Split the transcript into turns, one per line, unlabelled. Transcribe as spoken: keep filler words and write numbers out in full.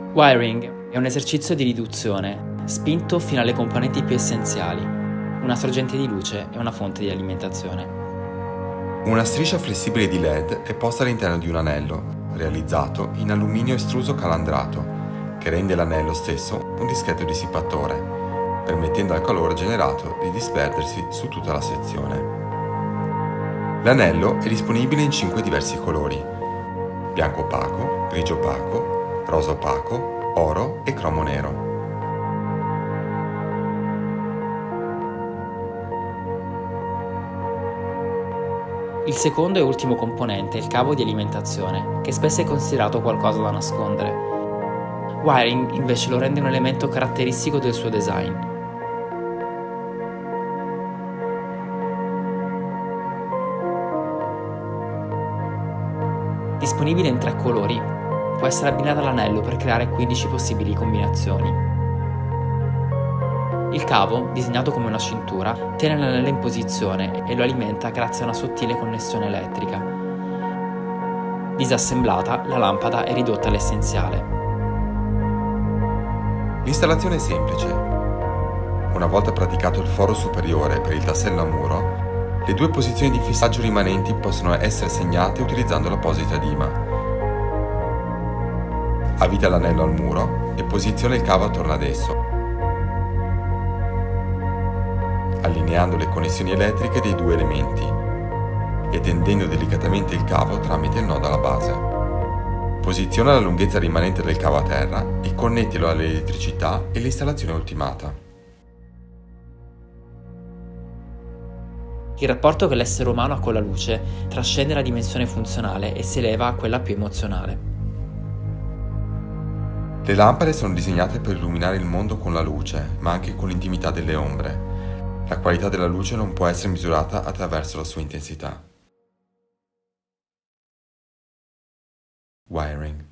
Wiring è un esercizio di riduzione, spinto fino alle componenti più essenziali, una sorgente di luce e una fonte di alimentazione.
Una striscia flessibile di L E D è posta all'interno di un anello, realizzato in alluminio estruso calandrato, che rende l'anello stesso un discreto dissipatore, permettendo al calore generato di disperdersi su tutta la sezione. L'anello è disponibile in cinque diversi colori: bianco opaco, grigio opaco, rosa opaco, oro e cromo nero.
Il secondo e ultimo componente è il cavo di alimentazione, che spesso è considerato qualcosa da nascondere. Wiring invece lo rende un elemento caratteristico del suo design. Disponibile in tre colori, può essere abbinata all'anello per creare quindici possibili combinazioni. Il cavo, disegnato come una cintura, tiene l'anello in posizione e lo alimenta grazie a una sottile connessione elettrica. Disassemblata, la lampada è ridotta all'essenziale.
L'installazione è semplice. Una volta praticato il foro superiore per il tassello a muro, le due posizioni di fissaggio rimanenti possono essere segnate utilizzando l'apposita dima. Avvita l'anello al muro e posiziona il cavo attorno ad esso, allineando le connessioni elettriche dei due elementi e tendendo delicatamente il cavo tramite il nodo alla base. Posiziona la lunghezza rimanente del cavo a terra e connettilo all'elettricità e l'installazione è ultimata.
Il rapporto che l'essere umano ha con la luce trascende la dimensione funzionale e si eleva a quella più emozionale.
Le lampade sono disegnate per illuminare il mondo con la luce, ma anche con l'intimità delle ombre. La qualità della luce non può essere misurata attraverso la sua intensità. Wiring.